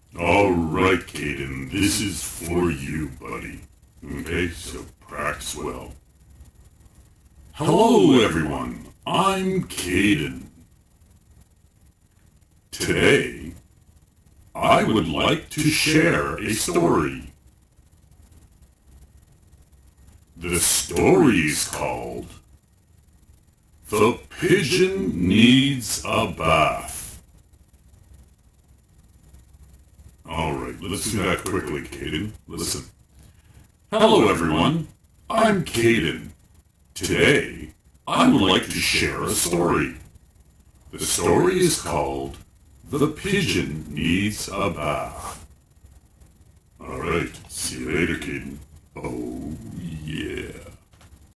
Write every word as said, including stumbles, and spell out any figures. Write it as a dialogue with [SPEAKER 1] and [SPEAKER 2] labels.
[SPEAKER 1] Alright, Cayden, this is for you, buddy. Okay, so practice well. Hello, everyone. I'm Cayden. Today, I would like to share a story. The story is called The Pigeon Needs a Bath. Alright, let's do that quickly, Cayden. Listen. Hello, everyone. I'm Cayden. Today, I would like to share a story. The story is called The Pigeon Needs a Bath. Alright, see you later, Cayden. Oh, yeah.